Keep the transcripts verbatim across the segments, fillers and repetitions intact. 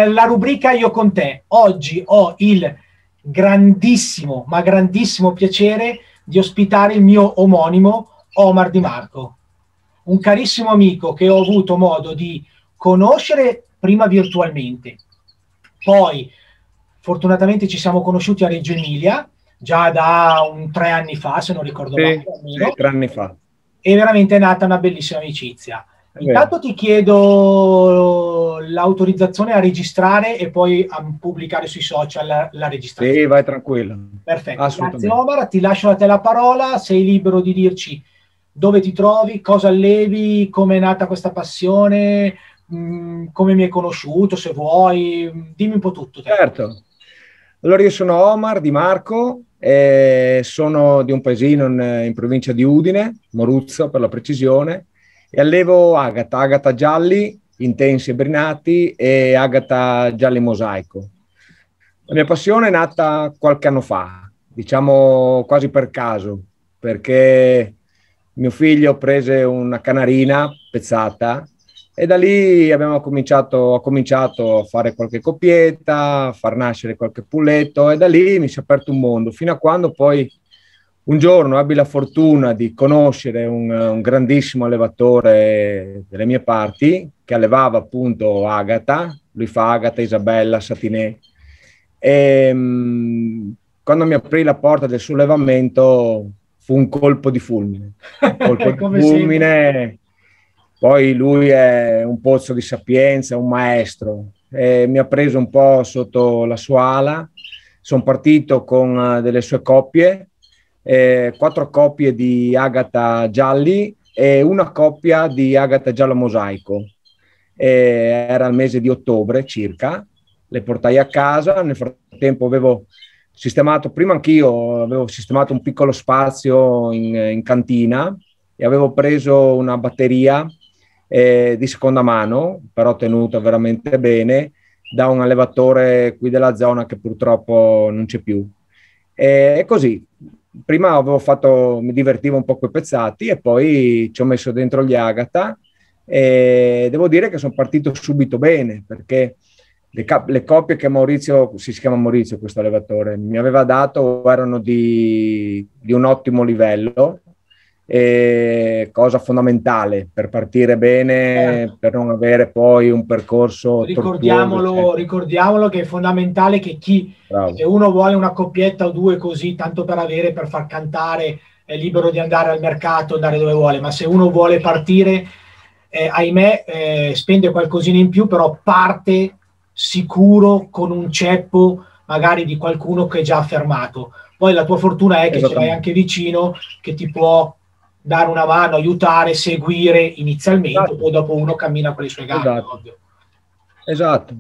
la rubrica Io con te. Oggi ho il grandissimo, ma grandissimo piacere di ospitare il mio omonimo Omar Di Marco, un carissimo amico che ho avuto modo di conoscere prima virtualmente, poi fortunatamente ci siamo conosciuti a Reggio Emilia già da un tre anni fa, se non ricordo male, Sì, sì, tre anni fa. e veramente è nata una bellissima amicizia. È vero. Intanto ti chiedo l'autorizzazione a registrare e poi a pubblicare sui social la, la Sì, registrazione. vai tranquillo. Perfetto, grazie Assolutamente. Omar, ti lascio a te la parola, sei libero di dirci dove ti trovi, cosa allevi, come è nata questa passione, mh, come mi hai conosciuto, se vuoi, dimmi un po' tutto te. Certo. Allora io sono Omar Di Marco, e sono di un paesino in, in provincia di Udine, Moruzzo per la precisione, e allevo agata, agata gialli, intensi e brinati e agata gialli mosaico. La mia passione è nata qualche anno fa, diciamo quasi per caso, perché mio figlio prese una canarina pezzata e da lì abbiamo cominciato, ho cominciato a fare qualche coppietta, a far nascere qualche pulletto e da lì mi si è aperto un mondo, fino a quando poi un giorno ebbi la fortuna di conoscere un, un grandissimo allevatore delle mie parti che allevava appunto agata, lui fa agata, Isabella, Satinè. E, mh, quando mi aprì la porta del sollevamento fu un colpo di fulmine, un colpo di Come sempre. fulmine. Poi lui è un pozzo di sapienza, un maestro. E mi ha preso un po' sotto la sua ala. Sono partito con uh, delle sue coppie, eh, quattro coppie di agata gialli e una coppia di agata giallo mosaico. E era il mese di ottobre circa. Le portai a casa. Nel frattempo avevo sistemato, prima anch'io avevo sistemato un piccolo spazio in, in cantina e avevo preso una batteria eh, di seconda mano, però tenuta veramente bene, da un allevatore qui della zona che purtroppo non c'è più. E così, prima avevo fatto, mi divertivo un po' coi pezzati e poi ci ho messo dentro gli agata e devo dire che sono partito subito bene perché le, cap- le coppie che Maurizio, si chiama Maurizio questo allevatore, mi aveva dato erano di, di un ottimo livello, e cosa fondamentale per partire bene, Certo. per non avere poi un percorso tortuoso, Ricordiamolo, eccetera. ricordiamolo che è fondamentale che chi, se Bravo. uno vuole una coppietta o due così, tanto per avere, per far cantare, è libero di andare al mercato, andare dove vuole, ma se uno vuole partire, eh, ahimè, eh, spende qualcosina in più, però parte sicuro con un ceppo magari di qualcuno che è già affermato. Poi la tua fortuna è che ce l'hai Esattamente. anche vicino, che ti può dare una mano, aiutare, seguire inizialmente, Esatto, poi dopo uno cammina con le sue gambe, esatto, ovvio. esatto.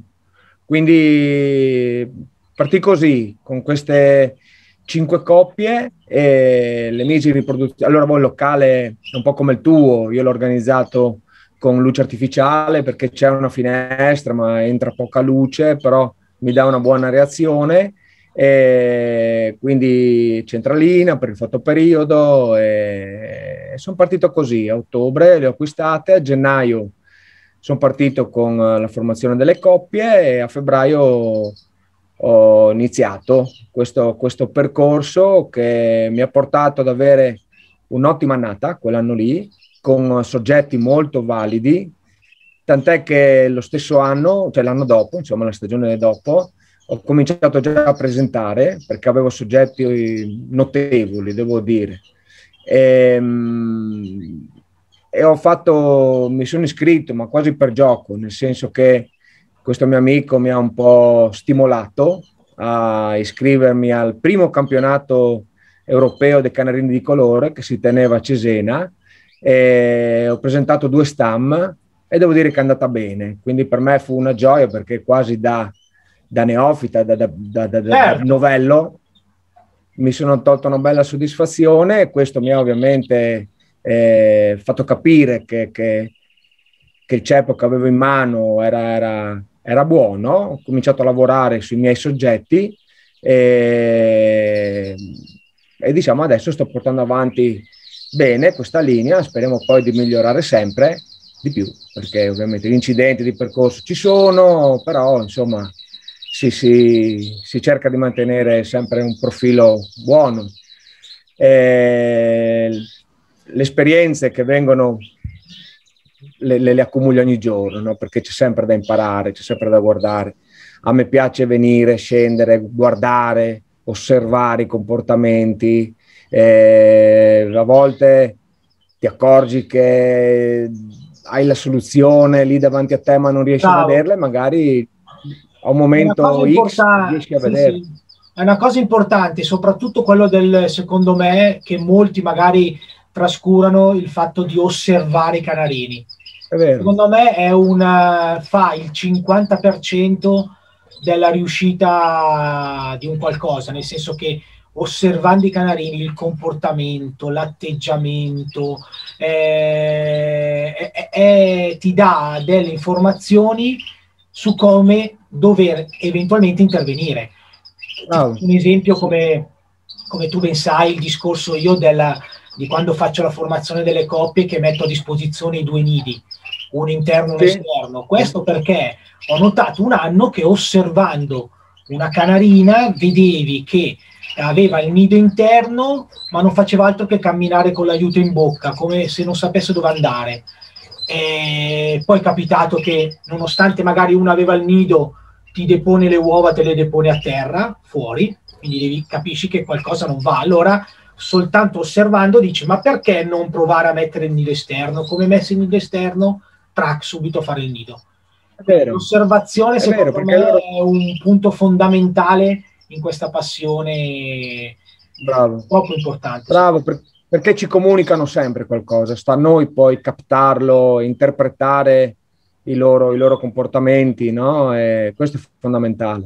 Quindi partì così, con queste cinque coppie e le misi di riproduzione. Allora, poi il locale è un po' come il tuo, io l'ho organizzato con luce artificiale perché c'è una finestra, ma entra poca luce, però mi dà una buona reazione. E quindi centralina per il fotoperiodo e sono partito così a ottobre, le ho acquistate, a gennaio sono partito con la formazione delle coppie e a febbraio ho iniziato questo, questo percorso che mi ha portato ad avere un'ottima annata quell'anno lì, con soggetti molto validi, tant'è che lo stesso anno, cioè l'anno dopo, insomma la stagione dopo, ho cominciato già a presentare perché avevo soggetti notevoli, devo dire. E, e ho fatto, mi sono iscritto, ma quasi per gioco, nel senso che questo mio amico mi ha un po' stimolato a iscrivermi al primo campionato europeo dei canarini di colore che si teneva a Cesena. E ho presentato due stam e devo dire che è andata bene, quindi per me fu una gioia perché quasi da, da neofita, da, da, da, da, da Certo, novello, mi sono tolto una bella soddisfazione e questo mi ha ovviamente eh, fatto capire che, che, che il ceppo che avevo in mano era, era, era buono. Ho cominciato a lavorare sui miei soggetti e, e diciamo adesso sto portando avanti bene questa linea, speriamo poi di migliorare sempre di più. perché ovviamente gli incidenti di percorso ci sono, però insomma si, si, si cerca di mantenere sempre un profilo buono. Eh, le esperienze che vengono le, le, le accumuli ogni giorno, no? Perché c'è sempre da imparare, c'è sempre da guardare. A me piace venire, scendere, guardare, osservare i comportamenti. Eh, a volte ti accorgi che hai la soluzione lì davanti a te ma non riesci Bravo. a vederla, e magari a un È una cosa momento X riesci a sì, vedere. sì. È una cosa importante, soprattutto quello del, secondo me, che molti magari trascurano, il fatto di osservare i canarini. È vero. Secondo me è una, fa il cinquanta per cento della riuscita di un qualcosa, nel senso che osservando i canarini, il comportamento, l'atteggiamento, eh, eh, eh, ti dà delle informazioni su come dover eventualmente intervenire. Oh. Un esempio, come, come tu ben sai, il discorso io della, di quando faccio la formazione delle coppie, che metto a disposizione i due nidi, un interno e un Sì. esterno. Questo perché ho notato un anno che, osservando una canarina, vedevi che aveva il nido interno ma non faceva altro che camminare con l'aiuto in bocca, come se non sapesse dove andare. E poi è capitato che, nonostante magari una aveva il nido, ti depone le uova, te le depone a terra, fuori, quindi devi, capisci che qualcosa non va. Allora, soltanto osservando, dici: ma perché non provare a mettere il nido esterno? Come messo il nido esterno, track, subito a fare il nido. L'osservazione, secondo vero, me, loro... è un punto fondamentale in questa passione. Bravo. Troppo importante. Bravo, per, perché ci comunicano sempre qualcosa, sta a noi poi captarlo, interpretare i loro, i loro comportamenti, no? E questo è fondamentale.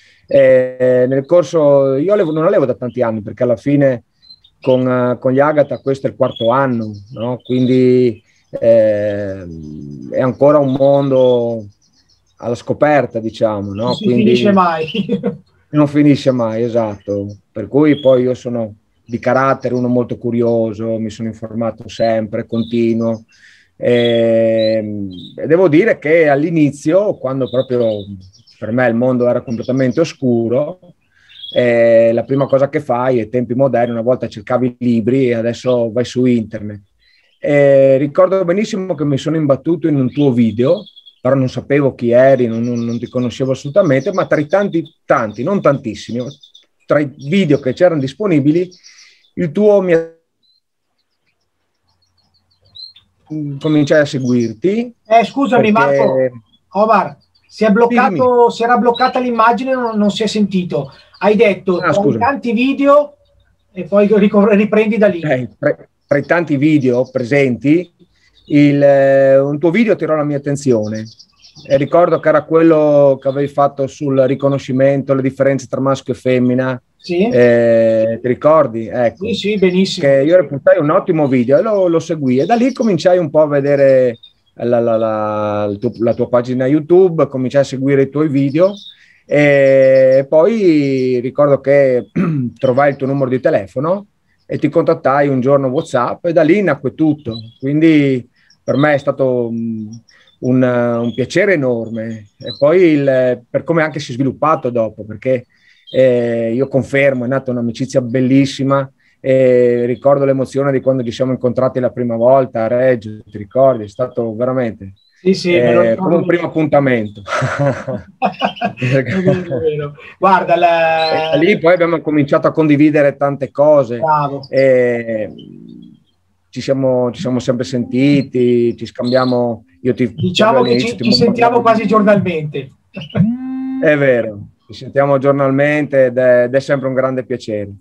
E nel corso, io allevo, non allevo da tanti anni, perché alla fine con, con gli Agata questo è il quarto anno, no? Quindi eh, è ancora un mondo alla scoperta, diciamo, no? Non si Quindi finisce mai. non finisce mai, esatto. Per cui poi io sono di carattere uno molto curioso, mi sono informato sempre, continuo. E, e devo dire che all'inizio, quando proprio per me il mondo era completamente oscuro, eh, la prima cosa che fai ai tempi moderni, una volta cercavi i libri e adesso vai su internet. E ricordo benissimo che mi sono imbattuto in un tuo video, però non sapevo chi eri, non, non, non ti conoscevo assolutamente, ma tra i tanti, tanti, non tantissimi, tra i video che c'erano disponibili, il tuo mi ha... cominciai a seguirti. Eh, scusami, perché... Marco, Omar, si è bloccato, si era bloccata l'immagine, non, non si è sentito. Hai detto ah, tra i tanti video e poi riprendi da lì. Eh, tra, tra i tanti video presenti, il, eh, un tuo video attirò la mia attenzione. E ricordo che era quello che avevi fatto sul riconoscimento, le differenze tra maschio e femmina. Sì. Eh, ti ricordi? Ecco, sì, sì, benissimo. Che io reputai un ottimo video e lo, lo seguì. E da lì cominciai un po' a vedere la, la, la, la, tu, la tua pagina YouTube, cominciai a seguire i tuoi video. E poi ricordo che trovai il tuo numero di telefono e ti contattai un giorno WhatsApp, e da lì nacque tutto. Quindi per me è stato un, un piacere enorme. E poi il, per come anche si è sviluppato dopo, perché eh, io confermo, è nata un'amicizia bellissima. E ricordo l'emozione di quando ci siamo incontrati la prima volta a Reggio, ti ricordi? È stato veramente sì, sì, eh, come un primo appuntamento. è vero, è vero. Guarda, la... e lì poi abbiamo cominciato a condividere tante cose. Bravo. E ci siamo, ci siamo sempre sentiti, ci scambiamo. Io ti, diciamo che ci, ci sentiamo quasi giornalmente. È vero, ci sentiamo giornalmente ed è, ed è sempre un grande piacere.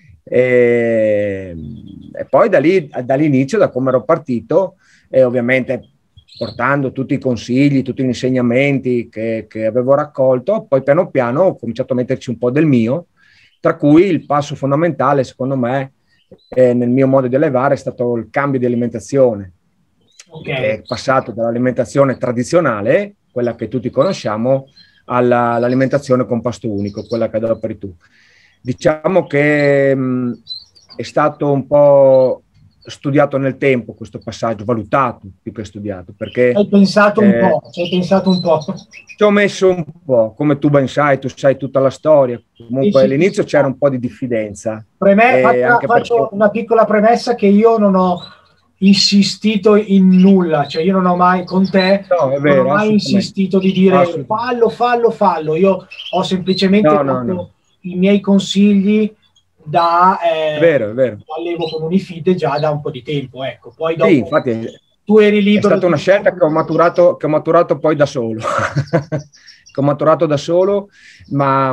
E, e poi da lì, dall'inizio, da come ero partito, e ovviamente portando tutti i consigli, tutti gli insegnamenti che, che avevo raccolto, poi piano piano ho cominciato a metterci un po' del mio, tra cui il passo fondamentale, secondo me, eh, nel mio modo di allevare è stato il cambio di alimentazione. Okay. Che è passato dall'alimentazione tradizionale, quella che tutti conosciamo, alla, all'alimentazione con pasto unico, quella che adoperi tu. Diciamo che mh, è stato un po' studiato nel tempo questo passaggio, valutato più che studiato, perché hai pensato un eh, po', ci hai pensato un po'. ci ho messo un po', come tu ben sai, tu sai tutta la storia. Comunque Sì, sì, all'inizio sì. c'era un po' di diffidenza, Preme- eh, faccio, anche faccio perché una piccola premessa che io non ho insistito in nulla, cioè io non ho mai con te, no, è non ho vero, mai assolutamente. insistito di dire Assolutamente. fallo, fallo, fallo. Io ho semplicemente No, no, no, dato i miei consigli da è eh, vero, è vero. allevo con Unifid già da un po' di tempo, ecco. Poi Sì, dopo infatti tu eri è libero stata di... una scelta che ho maturato, che ho maturato poi da solo, che ho maturato da solo, ma,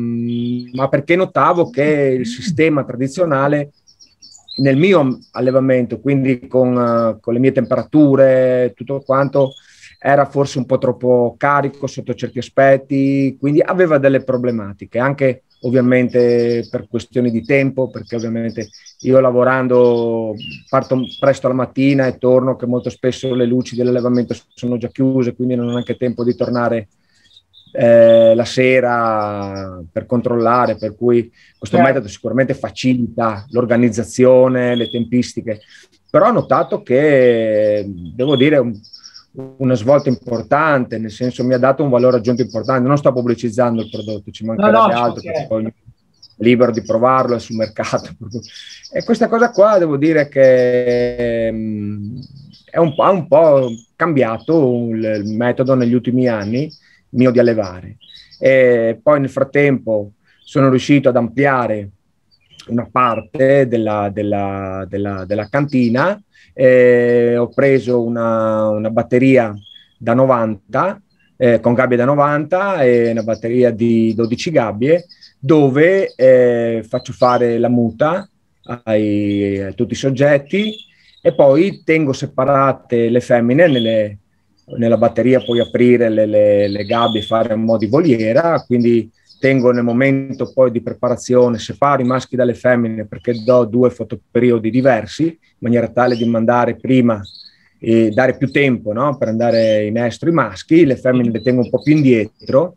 ma perché notavo che il sistema tradizionale nel mio allevamento, quindi con, uh, con le mie temperature, tutto quanto, era forse un po' troppo carico sotto certi aspetti, quindi aveva delle problematiche, anche ovviamente per questioni di tempo, perché ovviamente io lavorando parto presto la mattina e torno, che molto spesso le luci dell'allevamento sono già chiuse, quindi non ho neanche tempo di tornare eh, la sera per controllare, per cui questo Certo. metodo sicuramente facilita l'organizzazione, le tempistiche, però ho notato che, devo dire, un, una svolta importante, nel senso mi ha dato un valore aggiunto importante. Non sto pubblicizzando il prodotto, ci No, no, mancherebbe ci altro, perché mancherebbe. poi è libero di provarlo, è sul mercato. E questa cosa qua devo dire che mh, è un po', ha un po' cambiato il, il metodo negli ultimi anni mio di allevare. E poi nel frattempo sono riuscito ad ampliare una parte della, della, della, della cantina. Eh, ho preso una, una batteria da novanta, eh, con gabbie da novanta e una batteria di dodici gabbie, dove eh, faccio fare la muta ai, a tutti i soggetti e poi tengo separate le femmine nelle, nella batteria, puoi aprire le, le, le gabbie e fare un mo' di voliera, quindi tengo nel momento poi di preparazione, separo i maschi dalle femmine perché do due fotoperiodi diversi, in maniera tale di mandare prima e dare più tempo, no? Per andare in estro i maschi, le femmine le tengo un po' più indietro,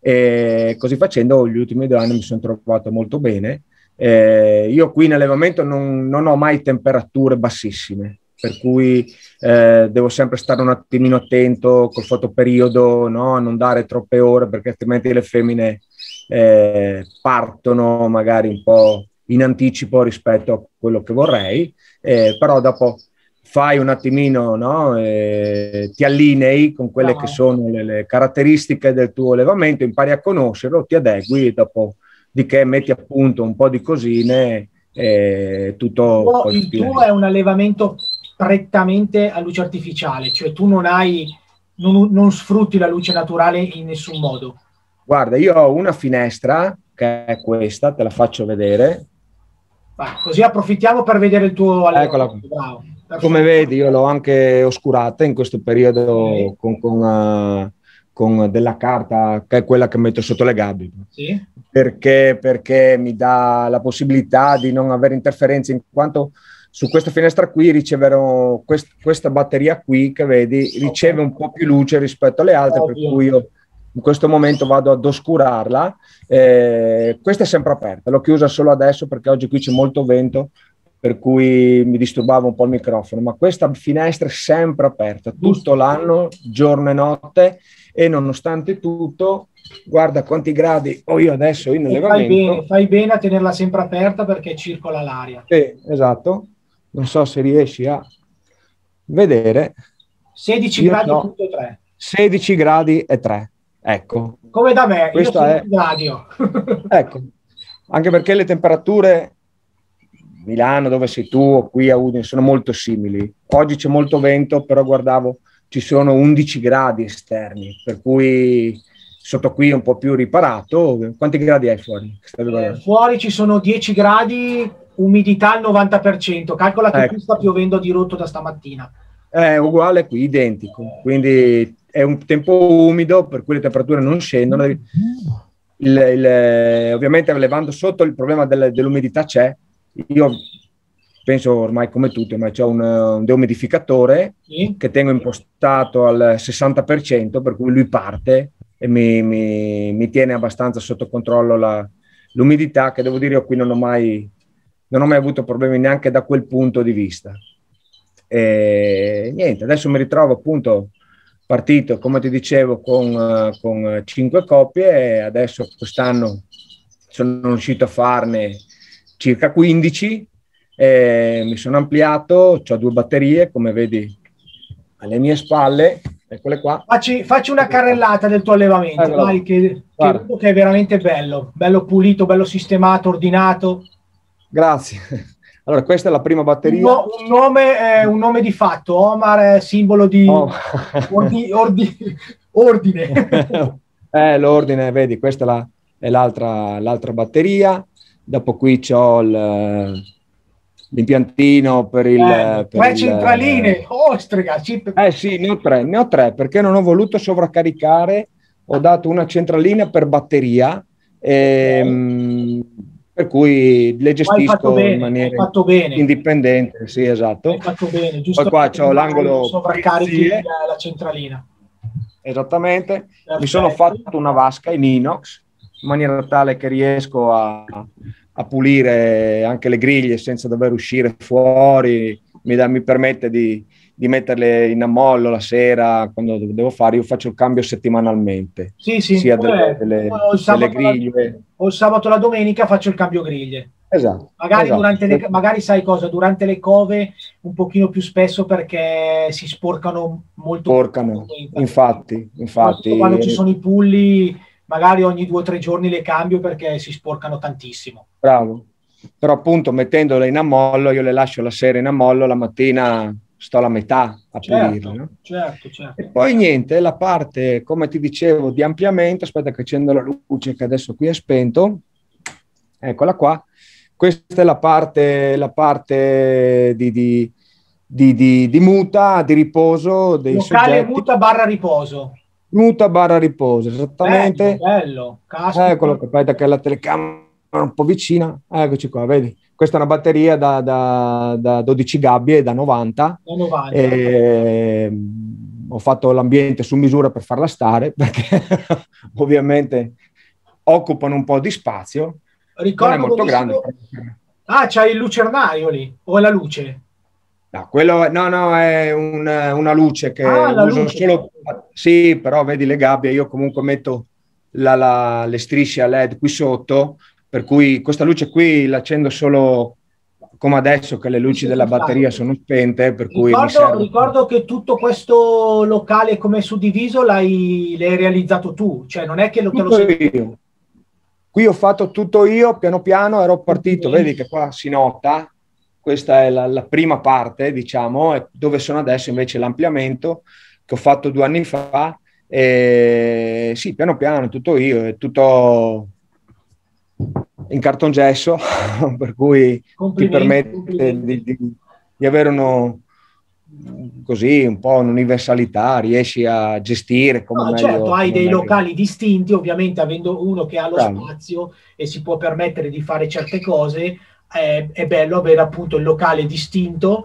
e così facendo gli ultimi due anni mi sono trovato molto bene. Eh, io qui in allevamento non, non ho mai temperature bassissime, per cui eh, devo sempre stare un attimino attento col fotoperiodo, no? A non dare troppe ore, perché altrimenti le femmine eh, partono magari un po' in anticipo rispetto a quello che vorrei, eh, però dopo fai un attimino, no? Eh, ti allinei con quelle No. che sono le, le caratteristiche del tuo allevamento, impari a conoscerlo, ti adegui, dopo di che metti a punto un po' di cosine, eh, tutto Il, il più tuo è un allevamento prettamente a luce artificiale, cioè tu non hai, non, non sfrutti la luce naturale in nessun modo. Guarda, io ho una finestra che è questa, te la faccio vedere. Vai, così approfittiamo per vedere il tuo Eccola allevamento. qui. Bravo. Come vedi, io l'ho anche oscurata in questo periodo Okay. con, con, uh, con della carta che è quella che metto sotto le gabbie. Sì. Perché, perché mi dà la possibilità di non avere interferenze, in quanto su questa finestra qui riceverò quest, questa batteria qui che vedi riceve Okay. un po' più luce rispetto alle altre, Ovvio. per cui io in questo momento vado ad oscurarla. Eh, questa è sempre aperta, l'ho chiusa solo adesso perché oggi qui c'è molto vento, per cui mi disturbava un po' il microfono, ma questa finestra è sempre aperta tutto l'anno, giorno e notte, e nonostante tutto, guarda quanti gradi ho io adesso in E fai bene, allevamento. fai bene a tenerla sempre aperta perché circola l'aria. Sì, esatto. Non so se riesci a vedere. sedici Io gradi ho punto tre. sedici gradi e tre. Ecco. Come da me, Questo io è... sedici gradi ho. Ecco. Anche perché le temperature Milano, dove sei tu, o qui a Udine, sono molto simili. Oggi c'è molto vento, però guardavo, ci sono undici gradi esterni, per cui sotto qui è un po' più riparato. Quanti gradi hai fuori? Eh, fuori ci sono dieci gradi, umidità al novanta per cento. Calcola che Ecco. qui sta piovendo di rotto da stamattina. È uguale qui, identico. Quindi è un tempo umido, per cui le temperature non scendono. Il, il, ovviamente levando sotto il problema del, dell'umidità c'è. Io penso ormai come tutti, ma c'è un, un deumidificatore Sì. che tengo impostato al sessanta per cento, per cui lui parte e mi, mi, mi tiene abbastanza sotto controllo la, l'umidità, che devo dire io qui non ho mai non ho mai avuto problemi neanche da quel punto di vista. E niente, adesso mi ritrovo appunto partito, come ti dicevo, con, con cinque coppie e adesso quest'anno sono riuscito a farne circa quindici, e mi sono ampliato, ho due batterie, come vedi alle mie spalle, eccole qua. Facci, facci una carrellata del tuo allevamento, vai, che, che, che è veramente bello, bello pulito, bello sistemato, ordinato. Grazie. Allora, questa è la prima batteria. Un, no, un, nome, eh, un nome di fatto, Omar è simbolo di oh. ordi, ordi, ordine. eh, l'ordine, vedi, questa è, la, è l'altra, l'altra batteria. Dopo qui c'ho il, l'impiantino per il... Eh, per tre il, centraline, ostrega. Chip. Eh sì, ne ho tre, ne ho tre, perché non ho voluto sovraccaricare, ho dato una centralina per batteria, e, okay. mh, per cui le gestisco bene, in maniera fatto bene. indipendente. Sì, esatto. Hai fatto bene, giusto. Poi qua c'ho l'angolo sovraccarichi la, la centralina. Esattamente. Perfetto. Mi sono fatto una vasca in inox in maniera tale che riesco a, a pulire anche le griglie senza dover uscire fuori. Mi, da, mi permette di, di metterle in ammollo la sera quando devo fare. Io faccio il cambio settimanalmente. Sì, sì. Sia delle, delle, delle griglie. La, o il sabato o la domenica faccio il cambio griglie. Esatto. Magari, esatto. Durante le, magari sai cosa, durante le cove un pochino più spesso perché si sporcano molto. Sporcano, infatti, infatti. Quando ci sono i pulli, magari ogni due o tre giorni le cambio perché si sporcano tantissimo. Bravo. Però appunto mettendole in ammollo, io le lascio la sera in ammollo, la mattina sto alla metà a certo, pulirle. No? Certo, certo. E poi niente, la parte, come ti dicevo, di ampliamento, aspetta che accendo la luce che adesso qui è spento, eccola qua. Questa è la parte, la parte di, di, di, di, di muta, di riposo dei locale soggetti. muta barra riposo. Muta barra riposo, esattamente. Bello, bello. Eccolo, aspetta che la telecamera è un po' vicina. Eccoci qua, vedi? Questa è una batteria da, da, da dodici gabbie, da novanta. Da novanta. E, ho fatto l'ambiente su misura per farla stare, perché ovviamente occupano un po' di spazio. Ricordo non è molto grande. Ah, c'hai il lucernario lì, o è la luce? No, quello, no, no, è un, una luce che ah, uso luce. solo... Sì, però vedi le gabbie, io comunque metto la, la, le strisce a L E D qui sotto, per cui questa luce qui l'accendo solo come adesso che le luci sì, della batteria sono spente, per cui ricordo, mi serve... ricordo che tutto questo locale come suddiviso l'hai, l'hai realizzato tu, cioè non è che lo te lo sei... io. Qui ho fatto tutto io, piano piano ero partito, vedi che qua si nota, questa è la, la prima parte, diciamo, e dove sono adesso invece l'ampliamento che ho fatto due anni fa, e sì, piano piano, tutto io, è tutto in cartongesso, per cui ti permette di, di, di avere uno... così un po' un'universalità, riesci a gestire come no, meglio. Certo, hai dei meglio. locali distinti, ovviamente avendo uno che ha lo Bravo. spazio e si può permettere di fare certe cose, è, è bello avere appunto il locale distinto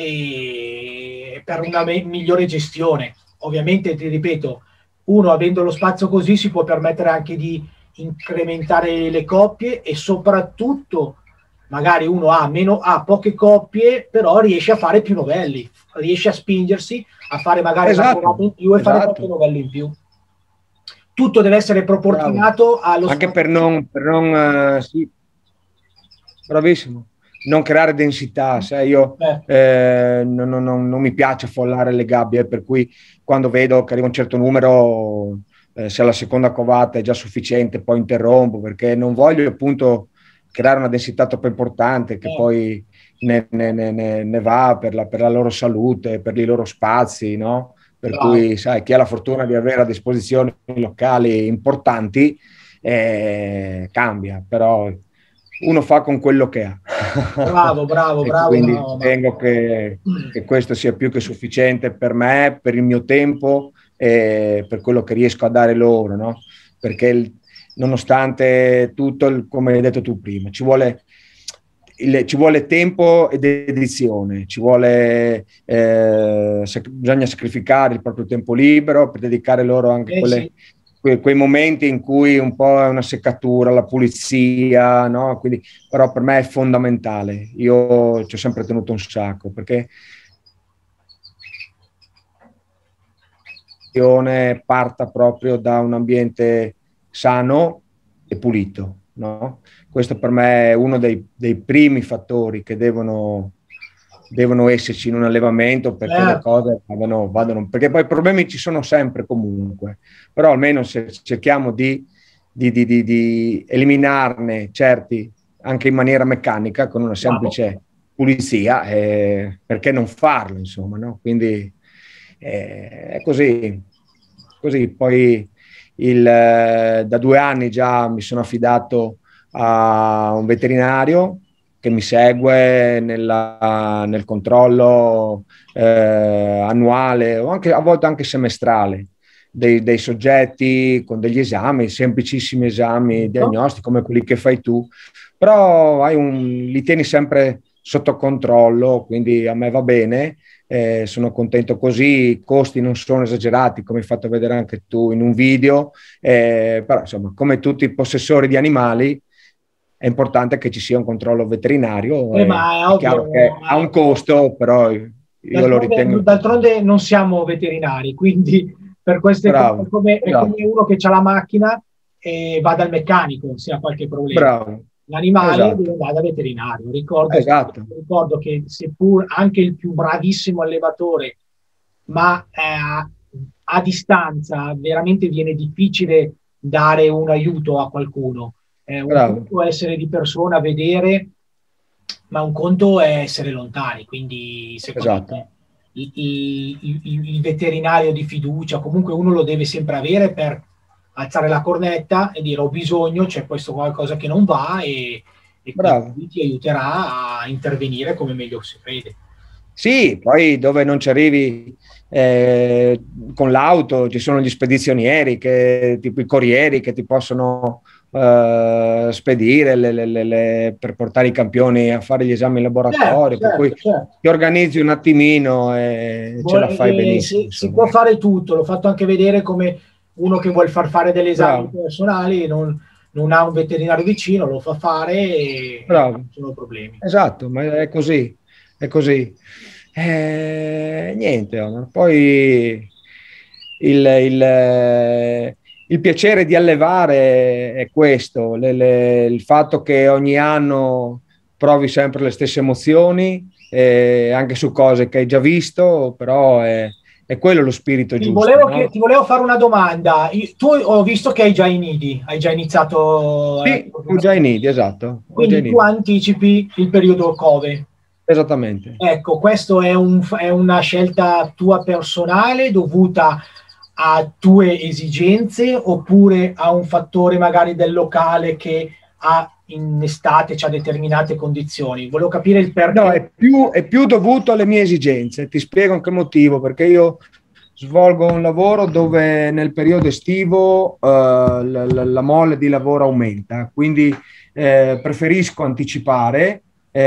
e per una me- migliore gestione. Ovviamente, ti ripeto, uno avendo lo spazio così si può permettere anche di incrementare le coppie e soprattutto magari uno ha, meno, ha poche coppie, però riesce a fare più novelli, riesce a spingersi a fare magari esatto, una in più e esatto. fare poche novelle in più. Tutto deve essere proporzionato Bravo. allo Anche per non, per non uh, sì. Bravissimo, non creare densità. Se io eh, non, non, non mi piace affollare le gabbie, per cui quando vedo che arriva un certo numero, eh, se la seconda covata è già sufficiente, poi interrompo, perché non voglio appunto creare una densità troppo importante che eh. poi ne, ne, ne, ne va per la, per la loro salute, per i loro spazi, no? Per Bravo. cui, sai, chi ha la fortuna di avere a disposizione locali importanti eh, cambia, però uno fa con quello che ha. Bravo, bravo, bravo. Quindi no, ritengo che, che questo sia più che sufficiente per me, per il mio tempo e per quello che riesco a dare loro, no? Perché il, nonostante tutto, il, come hai detto tu prima, ci vuole, il, ci vuole tempo e dedizione, ci vuole, eh, sac- bisogna sacrificare il proprio tempo libero per dedicare loro anche eh quelle, sì. que, quei momenti in cui un po' è una seccatura, la pulizia, no? Quindi, però per me è fondamentale. Io ci ho sempre tenuto un sacco, perché parta proprio da un ambiente sano e pulito, no? Questo per me è uno dei, dei primi fattori che devono, devono esserci in un allevamento, perché le Certo. cose vadano, vadano, perché poi i problemi ci sono sempre comunque, però almeno se cerchiamo di, di, di, di, di eliminarne certi anche in maniera meccanica con una Bravo. semplice pulizia, eh, perché non farlo, insomma, no? Quindi eh, è così, così. Poi il, eh, da due anni già mi sono affidato a un veterinario che mi segue nella, nel controllo eh, annuale o anche, a volte anche semestrale dei, dei soggetti, con degli esami, semplicissimi esami diagnostici come quelli che fai tu, però hai un, li tieni sempre sotto controllo, quindi a me va bene. Eh, sono contento così, i costi non sono esagerati, come hai fatto vedere anche tu in un video, eh, però insomma, come tutti i possessori di animali, è importante che ci sia un controllo veterinario. Eh, Eh, ma è è chiaro ovvio, che ha un costo, però io lo d'altronde, ritengo importante. d'altronde non siamo veterinari, quindi per queste cose è Bravo, come, è come esatto, uno che ha la macchina e va dal meccanico se ha qualche problema. bravo, L'animale deve esatto, andare da veterinario. Ricordo, esatto, ricordo che seppur anche il più bravissimo allevatore, ma eh, a distanza veramente viene difficile dare un aiuto a qualcuno. Eh, un bravo, conto è essere di persona, vedere, ma un conto è essere lontani. Quindi, secondo esatto. me, il, il- il- il veterinario di fiducia, comunque uno lo deve sempre avere per alzare la cornetta e dire ho bisogno, c'è questo qualcosa che non va e, e Bravo. quindi ti aiuterà a intervenire come meglio si crede. Sì, poi dove non ci arrivi eh, con l'auto ci sono gli spedizionieri, che, tipo i corrieri che ti possono eh, spedire le, le, le, le, per portare i campioni a fare gli esami in Certo, laboratorio, per cui certo, certo. ti organizzi un attimino e ce la fai Eh, benissimo. si, si Insomma. può fare tutto, l'ho fatto anche vedere come uno che vuole far fare degli esami Bravo, personali, non, non ha un veterinario vicino, lo fa fare e, e non bravo. ci sono problemi. Esatto, ma è così, è così. Eh, niente, Omar. Poi il, il, il piacere di allevare è questo, le, le, il fatto che ogni anno provi sempre le stesse emozioni, eh, anche su cose che hai già visto, però è, è quello lo spirito Ti giusto, volevo, che- no? ti volevo fare una domanda. Io- tu ho visto che hai già i nidi, hai già iniziato. eh, Sì, ho già i nidi, esatto, ho già i Quindi tu nidi, anticipi il periodo Cove. esattamente. Ecco, questo è, un- è una scelta tua personale dovuta a tue esigenze oppure a un fattore magari del locale che ha in estate c'ha determinate condizioni. Volevo capire il No, perché. è più, è più dovuto alle mie esigenze. Ti spiego anche il motivo, perché io svolgo un lavoro dove nel periodo estivo eh, la, la, la mole di lavoro aumenta, quindi eh, preferisco anticipare,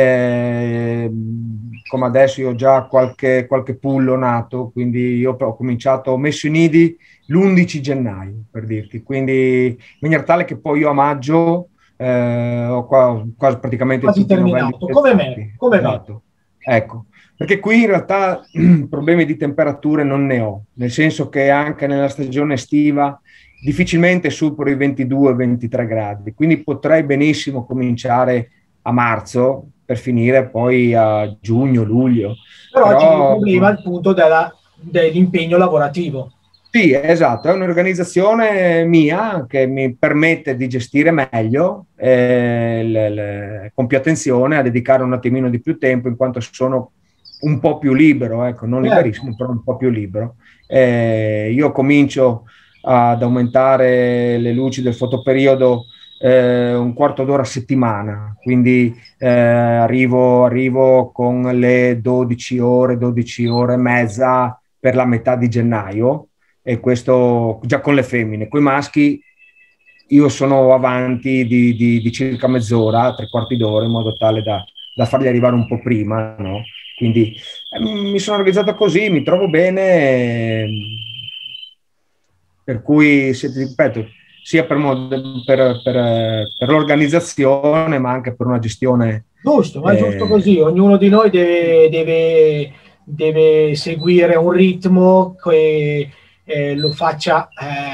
eh, come adesso io ho già qualche, qualche pullo nato, quindi io ho cominciato, ho messo i nidi l'undici gennaio, per dirti, quindi in maniera tale che poi io a maggio eh, ho qua, quasi praticamente Quasi tutti i novelli terminato, come me, piazzati. come me. Esatto, ecco. Perché qui in realtà problemi di temperature non ne ho, nel senso che anche nella stagione estiva difficilmente supero i ventidue ventitré gradi, quindi potrei benissimo cominciare a marzo per finire poi a giugno, luglio. Però c'è il Però problema al punto della- dell'impegno lavorativo. sì, esatto, è un'organizzazione mia che mi permette di gestire meglio eh, le, le, con più attenzione, a dedicare un attimino di più tempo in quanto sono un po' più libero, ecco, non Certo. liberissimo, però un po' più libero. Eh, io comincio ad aumentare le luci del fotoperiodo eh, un quarto d'ora a settimana, quindi eh, arrivo, arrivo con le dodici ore, dodici ore e mezza per la metà di gennaio, e questo già con le femmine. Con i maschi io sono avanti di, di, di circa mezz'ora, tre quarti d'ora, in modo tale da, da farli arrivare un po' prima, no? Quindi eh, mi sono organizzato così, mi trovo bene. per cui, se, ti ripeto, sia per, per, per, per l'organizzazione, ma anche per una gestione. Giusto, ma è giusto così. Ognuno di noi deve, deve, deve seguire un ritmo che eh, lo faccia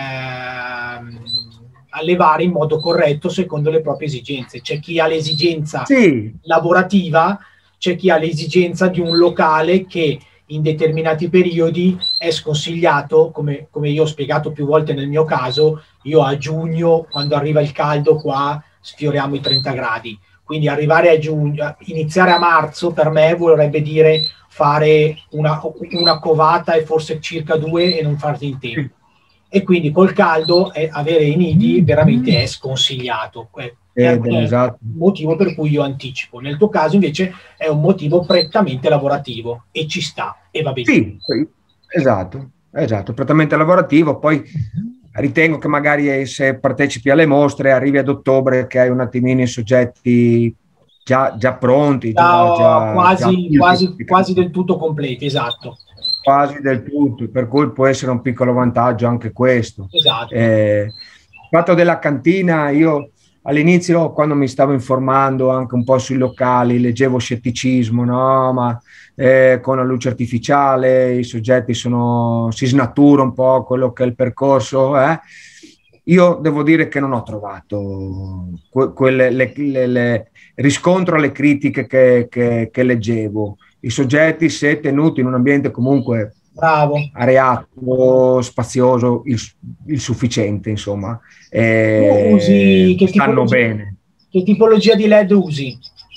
eh, allevare in modo corretto secondo le proprie esigenze. C'è chi ha l'esigenza sì. lavorativa, c'è chi ha l'esigenza di un locale che in determinati periodi è sconsigliato, come, come io ho spiegato più volte nel mio caso. Io a giugno, quando arriva il caldo, qua sfioriamo i trenta gradi. Quindi arrivare a giugno, iniziare a marzo, per me vorrebbe dire fare una, una covata e forse circa due e non farli in tempo. E quindi col caldo eh, avere i nidi veramente è sconsigliato. È, eh, è esatto. il motivo per cui io anticipo. Nel tuo caso invece è un motivo prettamente lavorativo e ci sta e va bene. Sì, esatto, esatto, prettamente lavorativo. Poi ritengo che magari se partecipi alle mostre arrivi ad ottobre che hai un attimino i soggetti già, già pronti, già, già, quasi, già quasi, quasi del tutto completi, esatto. Quasi del tutto, per cui può essere un piccolo vantaggio anche questo. Esatto. Eh, il fatto della cantina, io all'inizio, quando mi stavo informando anche un po' sui locali, leggevo scetticismo, no? Ma eh, con la luce artificiale i soggetti sono, si snatura un po' quello che è il percorso. Eh? Io devo dire che non ho trovato que quelle, le, le, le, riscontro alle critiche che, che, che leggevo. I soggetti, se tenuti in un ambiente comunque bravo, areato, spazioso, il, il sufficiente, insomma, eh, usi, che stanno bene. Che tipologia di L E D usi?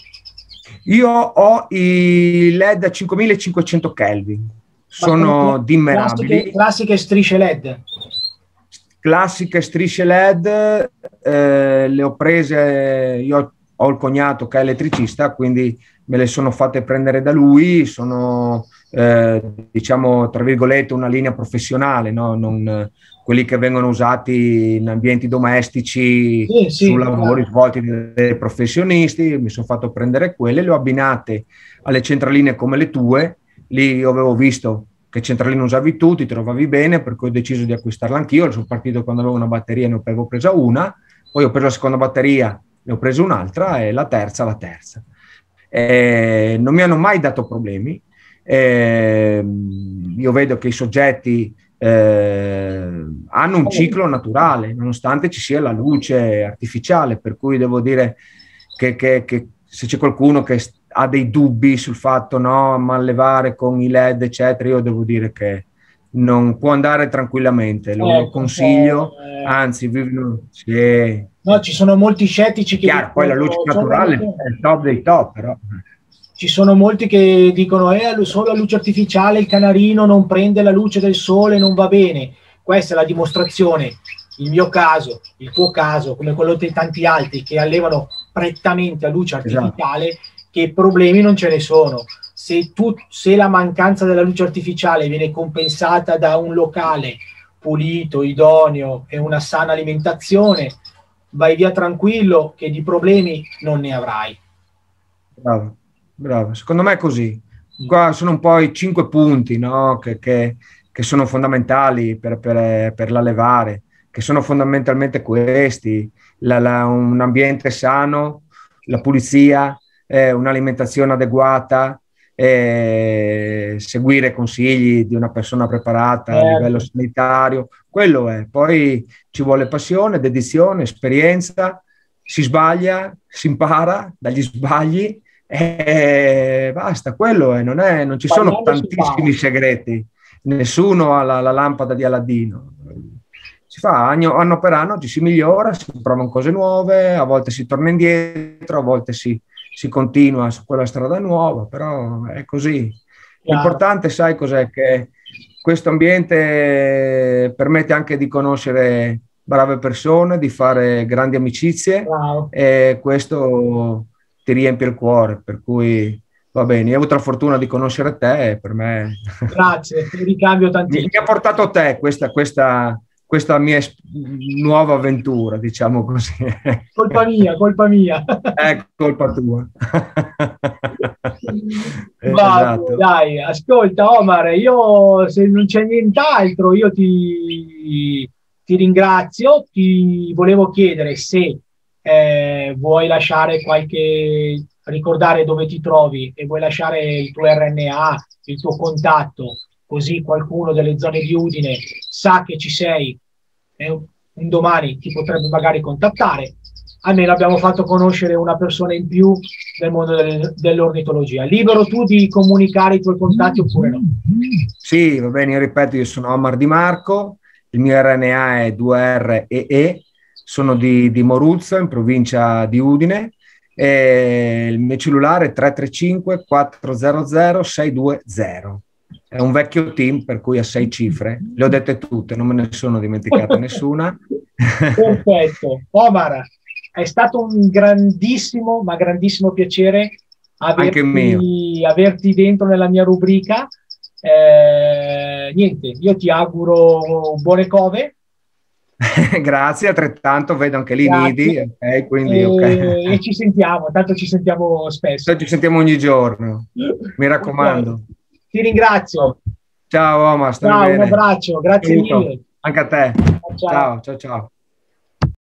Io ho i L E D a cinquemilacinquecento Kelvin, sono dimmerabili. Classiche, classiche strisce L E D. Classiche strisce L E D, eh, le ho prese, io ho il cognato che è elettricista, quindi me le sono fatte prendere da lui, sono eh, diciamo tra virgolette una linea professionale, no? Non quelli che vengono usati in ambienti domestici, sì, sì, su lavori claro. svolti dai professionisti. Mi sono fatto prendere quelle, le ho abbinate alle centraline come le tue. Lì io avevo visto che centraline usavi tu, ti trovavi bene, per cui ho deciso di acquistarla anch'io. Sono partito quando avevo una batteria, ne avevo presa una, poi ho preso la seconda batteria, ne ho preso un'altra e la terza la terza. Eh, non mi hanno mai dato problemi. Eh, io vedo che i soggetti eh, hanno un ciclo naturale, nonostante ci sia la luce artificiale, per cui devo dire che, che, che se c'è qualcuno che ha dei dubbi sul fatto, no, ma allevare con i L E D, eccetera, io devo dire che non può andare tranquillamente, lo, lo consiglio, eh, anzi, sì. No, ci sono molti scettici che chiaro, poi la luce naturale è il top dei top, però ci sono molti che dicono eh, solo la luce artificiale, il canarino non prende la luce del sole, non va bene. Questa è la dimostrazione, il mio caso, il tuo caso, come quello di tanti altri che allevano prettamente a luce artificiale, esatto, che problemi non ce ne sono. Se, tu, se la mancanza della luce artificiale viene compensata da un locale pulito, idoneo e una sana alimentazione, vai via tranquillo che di problemi non ne avrai. Bravo, bravo. Secondo me è così. Qua sono un po' i cinque punti, no? che, che, che sono fondamentali per, per, per l'allevare, che sono fondamentalmente questi: la, la, un ambiente sano, la pulizia, eh, un'alimentazione adeguata, eh, seguire consigli di una persona preparata a livello sanitario. Quello è. Poi ci vuole passione, dedizione, esperienza, si sbaglia, si impara dagli sbagli e basta, quello è. Non, è, non ci sono tantissimi segreti, nessuno ha la, la lampada di Aladino. Si fa anno, anno per anno, ci si migliora, si provano cose nuove, a volte si torna indietro, a volte si, si continua su quella strada nuova, però è così. L'importante, sai cos'è? Che questo ambiente permette anche di conoscere brave persone, di fare grandi amicizie, wow, e questo ti riempie il cuore, per cui va bene. Io ho avuto la fortuna di conoscere te e per me... Grazie, ti ricambio tantissimo. Mi ha portato te questa... questa questa mia nuova avventura, diciamo così. Colpa mia, colpa mia. È colpa tua. Esatto. Dai, ascolta Omar, io se non c'è nient'altro, io ti, ti ringrazio, ti volevo chiedere se eh, vuoi lasciare qualche, ricordare dove ti trovi e vuoi lasciare il tuo R N A, il tuo contatto, così qualcuno delle zone di Udine sa che ci sei e un, un domani ti potrebbe magari contattare. Almeno abbiamo fatto conoscere una persona in più del mondo del, dell'ornitologia. Libero tu di comunicare i tuoi contatti oppure no? Sì, va bene, io ripeto, io sono Omar Di Marco, il mio R N A è due R E E, sono di, di Moruzzo, in provincia di Udine, e il mio cellulare è tre tre cinque quattro zero zero sei due zero. È un vecchio team, per cui ha sei cifre. Le ho dette tutte, non me ne sono dimenticata nessuna. Perfetto. Omar, è stato un grandissimo, ma grandissimo piacere averti, averti dentro nella mia rubrica. Eh, niente, io ti auguro buone cove. Grazie, altrettanto, vedo anche lì nidi, okay, quindi, e, okay. e ci sentiamo, tanto ci sentiamo spesso. Ci sentiamo ogni giorno, mi raccomando. Okay. Ti ringrazio. Ciao Omar, stai ciao, bene. Un abbraccio, grazie mille. Anche a te. Ciao, ciao, ciao. ciao.